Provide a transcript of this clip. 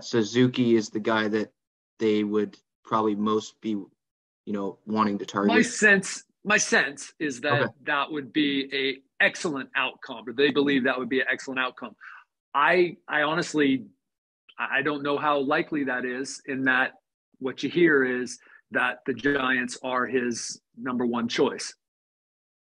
Suzuki is the guy that they would probably most be, wanting to target. My sense is that Okay. that would be a excellent outcome, or they believe that would be an excellent outcome. I honestly, I don't know how likely that is, in that what you hear is that the Giants are his number one choice.